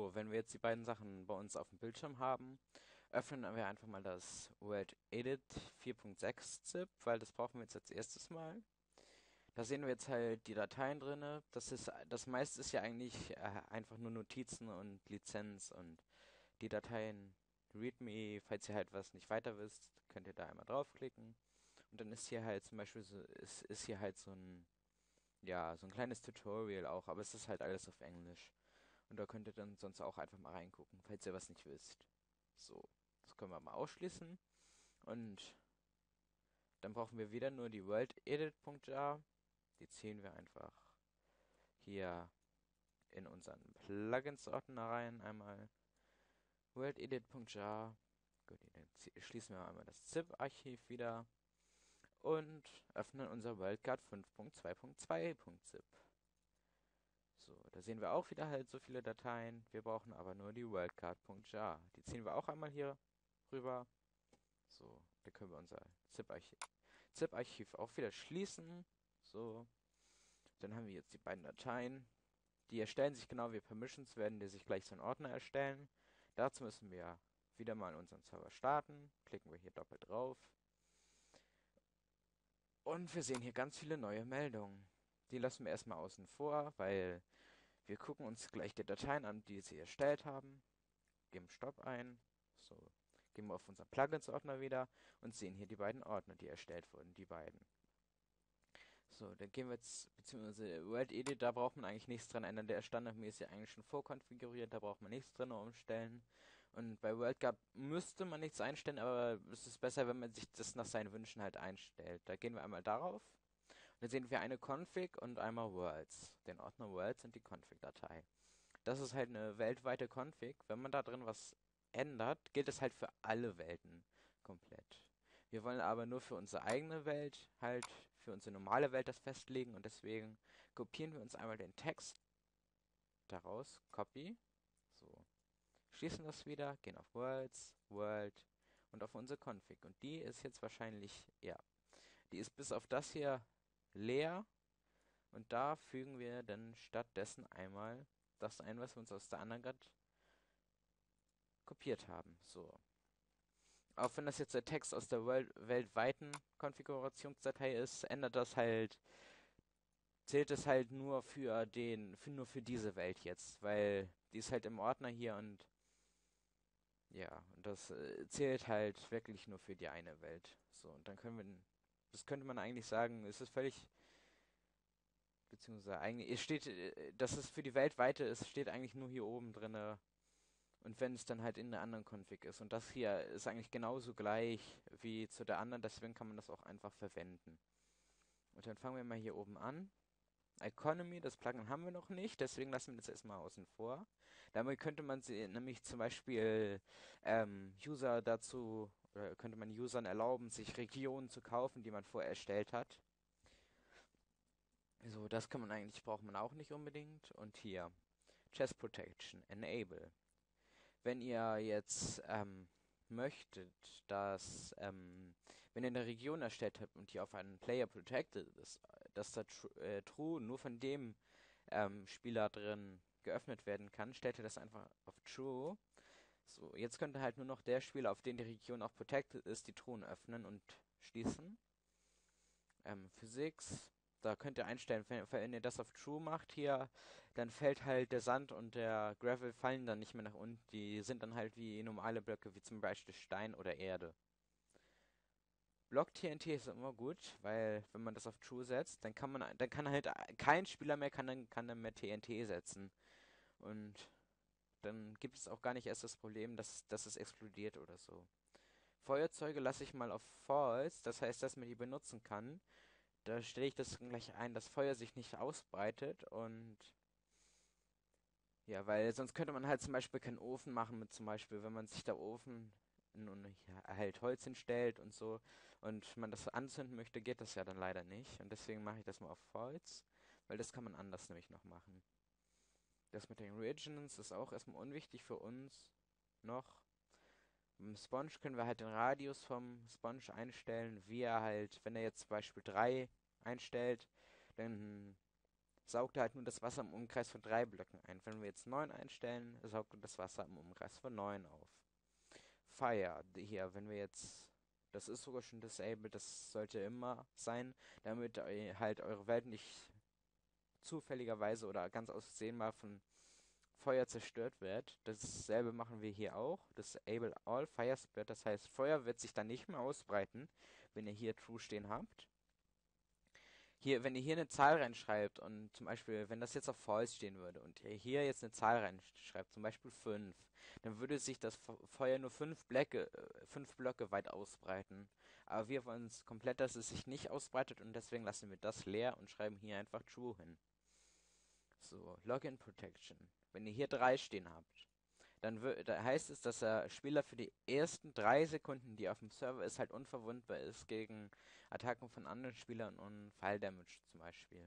So, wenn wir jetzt die beiden Sachen bei uns auf dem Bildschirm haben, öffnen wir einfach mal das World Edit 4.6 ZIP, weil das brauchen wir jetzt als erstes mal. Da sehen wir jetzt halt die Dateien drinne. Das meiste ist ja eigentlich einfach nur Notizen und Lizenz und die Dateien README. Falls ihr halt was nicht weiter wisst, könnt ihr da einmal draufklicken. Und dann ist hier halt zum Beispiel ist hier halt so ein kleines Tutorial auch, aber es ist halt alles auf Englisch. Und da könnt ihr dann sonst auch einfach mal reingucken, falls ihr was nicht wisst. So, das können wir mal ausschließen. Und dann brauchen wir wieder nur die worldedit.jar. Die ziehen wir einfach hier in unseren Plugins-Ordner rein. Einmal worldedit.jar. Gut, dann schließen wir einmal das ZIP-Archiv wieder und öffnen unser WorldGuard 5.2.2.zip. So, da sehen wir auch wieder halt so viele Dateien. Wir brauchen aber nur die worldcard.jar. Die ziehen wir auch einmal hier rüber. So, da können wir unser ZIP-Archiv auch wieder schließen. So, dann haben wir jetzt die beiden Dateien. Die erstellen sich genau wie Permissions, werden die sich gleich so einen Ordner erstellen. Dazu müssen wir wieder mal unseren Server starten. Klicken wir hier doppelt drauf. Und wir sehen hier ganz viele neue Meldungen. Die lassen wir erstmal außen vor, weil wir gucken uns gleich die Dateien an, die sie erstellt haben. Geben Stopp ein. So, gehen wir auf unseren Plugins-Ordner wieder und sehen hier die beiden Ordner, die erstellt wurden, die beiden. So, dann gehen wir jetzt, beziehungsweise World Edit, da braucht man eigentlich nichts dran ändern. Der ist standardmäßig eigentlich schon vorkonfiguriert, da braucht man nichts drin umstellen. Und bei WorldGuard müsste man nichts einstellen, aber es ist besser, wenn man sich das nach seinen Wünschen halt einstellt. Da gehen wir einmal darauf. Und dann sehen wir eine Config und einmal Worlds. Den Ordner Worlds und die Config-Datei. Das ist halt eine weltweite Config. Wenn man da drin was ändert, gilt es halt für alle Welten komplett. Wir wollen aber nur für unsere eigene Welt, halt für unsere normale Welt das festlegen und deswegen kopieren wir uns einmal den Text daraus, Copy, so, schließen das wieder, gehen auf Worlds, World und auf unsere Config. Und die ist jetzt wahrscheinlich, ja, die ist bis auf das hier leer und da fügen wir dann stattdessen einmal das ein, was wir uns aus der anderen gerade kopiert haben. So. Auch wenn das jetzt der Text aus der weltweiten Konfigurationsdatei ist, ändert das halt, zählt es halt nur nur für diese Welt jetzt, weil die ist halt im Ordner hier und ja, und das zählt halt wirklich nur für die eine Welt. So, und dann das könnte man eigentlich sagen, es ist völlig, beziehungsweise eigentlich, es steht, dass es für die weltweite ist, steht eigentlich nur hier oben drinne. Und wenn es dann halt in der anderen Config ist. Und das hier ist eigentlich genauso gleich wie zu der anderen, deswegen kann man das auch einfach verwenden. Und dann fangen wir mal hier oben an. Economy, das Plugin haben wir noch nicht, deswegen lassen wir das erstmal außen vor. Damit könnte man sie nämlich zum Beispiel User dazu, oder könnte man Usern erlauben, sich Regionen zu kaufen, die man vorher erstellt hat. So, das kann man eigentlich, braucht man auch nicht unbedingt. Und hier, Chest Protection, Enable. Wenn ihr jetzt möchtet, wenn ihr eine Region erstellt habt und die auf einen Player protected ist, dass da True nur von dem Spieler drin geöffnet werden kann, stellt ihr das einfach auf True. So, jetzt könnte halt nur noch der Spieler, auf den die Region auch protected ist, die Truhen öffnen und schließen. Physics. Da könnt ihr einstellen, wenn ihr das auf True macht hier, dann fällt halt der Sand und der Gravel fallen dann nicht mehr nach unten. Die sind dann halt wie normale Blöcke, wie zum Beispiel Stein oder Erde. Block TNT ist immer gut, weil wenn man das auf True setzt, dann kann halt kein Spieler mehr kann dann mehr TNT setzen. Und dann gibt es auch gar nicht erst das Problem, dass es explodiert oder so. Feuerzeuge lasse ich mal auf False, das heißt, dass man die benutzen kann. Da stelle ich das gleich ein, dass Feuer sich nicht ausbreitet und ja, weil sonst könnte man halt zum Beispiel keinen Ofen machen mit zum Beispiel, wenn man sich da Ofen und ja, halt Holz hinstellt und so und man das anzünden möchte, geht das ja dann leider nicht und deswegen mache ich das mal auf Holz, weil das kann man anders nämlich noch machen. Das mit den Reagents ist auch erstmal unwichtig für uns noch. Beim Sponge können wir halt den Radius vom Sponge einstellen, wie er halt, wenn er jetzt zum Beispiel 3 einstellt, dann saugt er halt nur das Wasser im Umkreis von 3 Blöcken ein. Wenn wir jetzt 9 einstellen, saugt er das Wasser im Umkreis von 9 auf. Fire, hier, wenn wir jetzt, das ist sogar schon disabled, das sollte immer sein, damit halt eure Welt nicht zufälligerweise oder ganz aus Versehen mal von Feuer zerstört wird. Dasselbe machen wir hier auch. Disable all Fire Spread, das heißt, Feuer wird sich dann nicht mehr ausbreiten, wenn ihr hier True stehen habt. Hier, wenn ihr hier eine Zahl reinschreibt und zum Beispiel, wenn das jetzt auf False stehen würde und ihr hier jetzt eine Zahl reinschreibt, zum Beispiel 5, dann würde sich das Feuer nur 5 Blöcke weit ausbreiten. Aber wir wollen es komplett, dass es sich nicht ausbreitet und deswegen lassen wir das leer und schreiben hier einfach True hin. So, Login Protection. Wenn ihr hier 3 stehen habt, dann da heißt es, dass der Spieler für die ersten 3 Sekunden, die auf dem Server ist, halt unverwundbar ist gegen Attacken von anderen Spielern und Fall Damage zum Beispiel.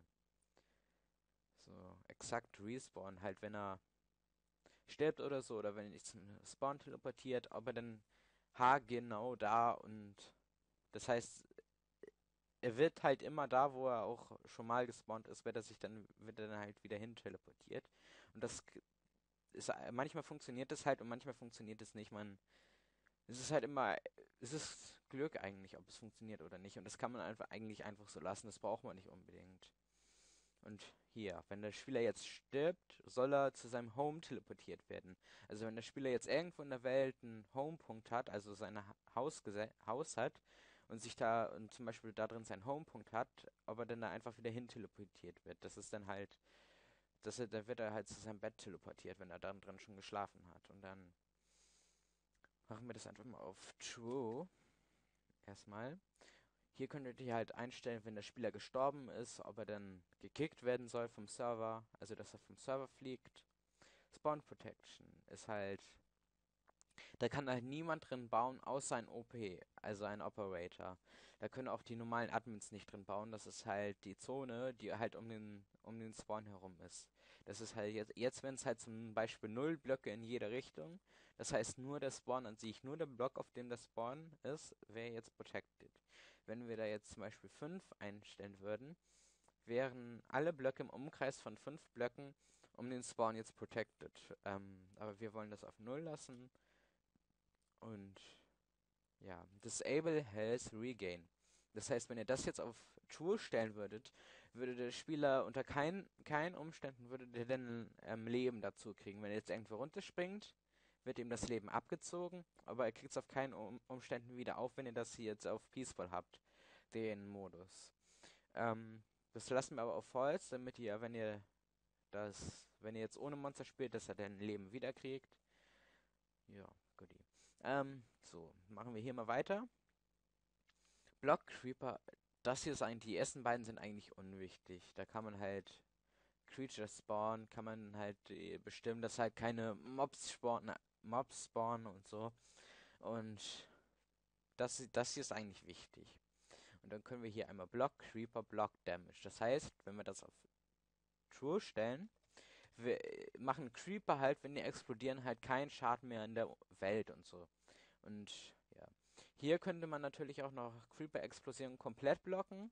So, exakt Respawn, halt wenn er stirbt oder so, oder wenn er nicht zum Spawn teleportiert, aber dann genau da und das heißt, er wird halt immer da, wo er auch schon mal gespawnt ist, wird er dann halt wieder hin teleportiert. Und das ist, manchmal funktioniert das halt und manchmal funktioniert es nicht. Es ist halt immer, es ist Glück eigentlich, ob es funktioniert oder nicht. Und das kann man eigentlich einfach so lassen. Das braucht man nicht unbedingt. Und hier, wenn der Spieler jetzt stirbt, soll er zu seinem Home teleportiert werden. Also wenn der Spieler jetzt irgendwo in der Welt einen Home-Punkt hat, also sein Haus hat und sich da und zum Beispiel da drin seinen Home-Punkt hat, ob er dann da einfach wieder hin teleportiert wird. Das ist dann halt, da wird er halt zu seinem Bett teleportiert, wenn er dann drin schon geschlafen hat. Und dann machen wir das einfach mal auf True. Erstmal. Hier könntet ihr halt einstellen, wenn der Spieler gestorben ist, ob er dann gekickt werden soll vom Server, also dass er vom Server fliegt. Spawn Protection ist halt, da kann halt niemand drin bauen, außer ein OP, also ein Operator. Da können auch die normalen Admins nicht drin bauen. Das ist halt die Zone, die halt um den Spawn herum ist. Das ist halt jetzt wenn es halt zum Beispiel 0 Blöcke in jede Richtung. Das heißt nur der Spawn an sich, nur der Block, auf dem der Spawn ist, wäre jetzt protected. Wenn wir da jetzt zum Beispiel 5 einstellen würden, wären alle Blöcke im Umkreis von 5 Blöcken um den Spawn jetzt protected. Aber wir wollen das auf 0 lassen. Und ja, Disable Health Regain. Das heißt, wenn ihr das jetzt auf True stellen würdet, würde der Spieler unter keinen Umständen würde der dann Leben dazu kriegen. Wenn er jetzt irgendwo runterspringt, wird ihm das Leben abgezogen, aber er kriegt es auf keinen Umständen wieder auf, wenn ihr das hier jetzt auf Peaceful habt, den Modus. Das lassen wir aber auf False, damit ihr, wenn ihr jetzt ohne Monster spielt, dass er dann Leben wieder kriegt. Ja, goodie. So, machen wir hier mal weiter. Block Creeper, das hier ist eigentlich, die ersten beiden sind eigentlich unwichtig. Da kann man halt Creatures spawnen, kann man halt bestimmen, dass halt keine Mobs spawnen und so. Und das hier ist eigentlich wichtig. Und dann können wir hier einmal Block Creeper, Block Damage. Das heißt, wenn wir das auf True stellen, wir machen Creeper halt, wenn die explodieren, halt keinen Schaden mehr in der Welt und so. Und ja. Hier könnte man natürlich auch noch Creeper-Explosionen komplett blocken.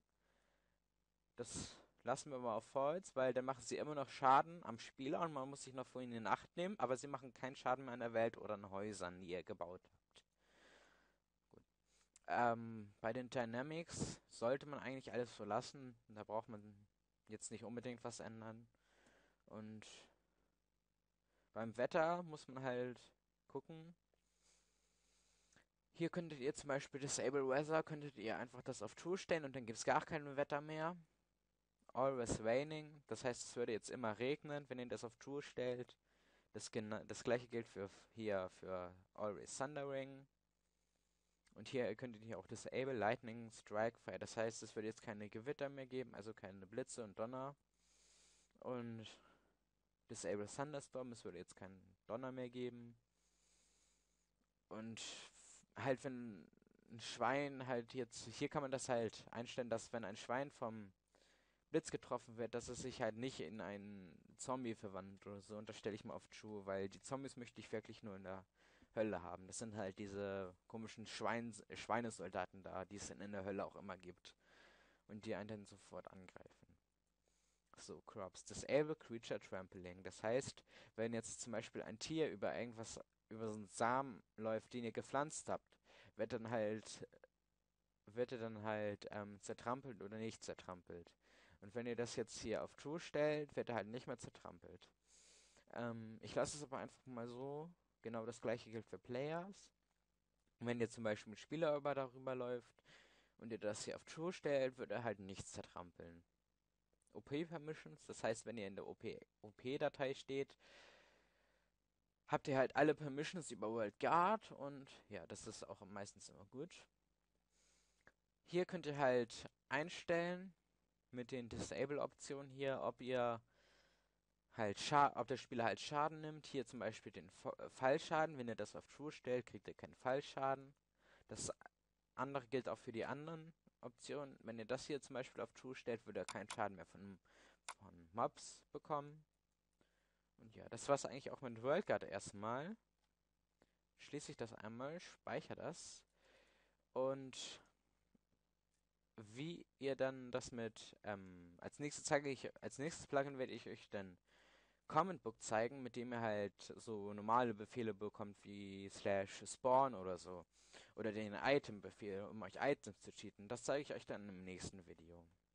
Das lassen wir mal auf False, weil dann machen sie immer noch Schaden am Spieler und man muss sich noch vor ihnen in Acht nehmen, aber sie machen keinen Schaden mehr an der Welt oder an Häusern, die ihr gebaut habt. Gut. Bei den Dynamics sollte man eigentlich alles so lassen. Da braucht man jetzt nicht unbedingt was ändern. Und beim Wetter muss man halt gucken. Hier könntet ihr zum Beispiel Disable Weather, könntet ihr einfach das auf True stellen und dann gibt es gar kein Wetter mehr. Always raining, das heißt, es würde jetzt immer regnen, wenn ihr das auf True stellt. Das gleiche gilt für Always thundering. Und hier könntet ihr auch Disable Lightning Strike Fire, das heißt, es wird jetzt keine Gewitter mehr geben, also keine Blitze und Donner. Und Disable Thunderstorm, es würde jetzt keinen Donner mehr geben. Und halt, wenn ein Schwein halt jetzt, hier kann man das halt einstellen, dass wenn ein Schwein vom Blitz getroffen wird, dass es sich halt nicht in einen Zombie verwandelt oder so. Und das stelle ich mal auf True, weil die Zombies möchte ich wirklich nur in der Hölle haben. Das sind halt diese komischen Schweinesoldaten da, die es in der Hölle auch immer gibt. Und die einen dann sofort angreifen. So, Crops. Disable Creature Trampling. Das heißt, wenn jetzt zum Beispiel ein Tier über irgendwas, über so einen Samen läuft, den ihr gepflanzt habt, wird dann halt, wird er dann halt zertrampelt oder nicht zertrampelt. Und wenn ihr das jetzt hier auf True stellt, wird er halt nicht mehr zertrampelt. Ich lasse es aber einfach mal so. Genau das gleiche gilt für Players. Wenn ihr zum Beispiel mit Spieler über darüber läuft und ihr das hier auf True stellt, wird er halt nichts zertrampeln. OP-Permissions, das heißt, wenn ihr in der OP-Datei steht, habt ihr halt alle Permissions über World Guard und ja, das ist auch meistens immer gut. Hier könnt ihr halt einstellen mit den Disable-Optionen hier, ob ihr halt ob der Spieler halt Schaden nimmt. Hier zum Beispiel den Fallschaden. Wenn ihr das auf True stellt, kriegt ihr keinen Fallschaden. Das andere gilt auch für die anderen Optionen. Wenn ihr das hier zum Beispiel auf True stellt, würde er keinen Schaden mehr von Mobs bekommen. Und ja, das war's eigentlich auch mit WorldGuard erstmal. Schließe ich das einmal, speichere das. Und wie ihr dann das mit, als nächstes Plugin werde ich euch dann Comment Book zeigen, mit dem ihr halt so normale Befehle bekommt wie /spawn oder so. Oder den Item-Befehl, um euch Items zu cheaten. Das zeige ich euch dann im nächsten Video.